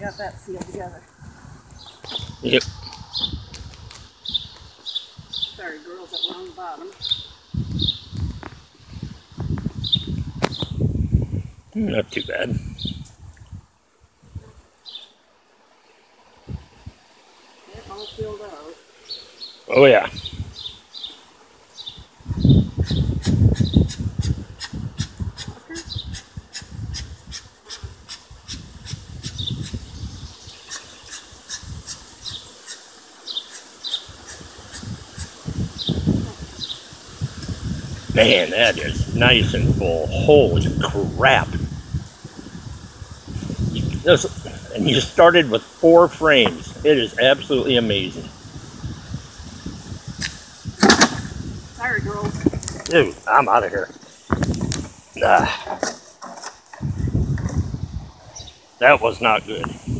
got that sealed together. Yep. Sorry, girls that were on the bottom. Not too bad. Yep, all filled out. Oh yeah. Man, that is nice and full. Holy crap. And you started with 4 frames. It is absolutely amazing. Sorry, girls. Dude, I'm out of here. That was not good.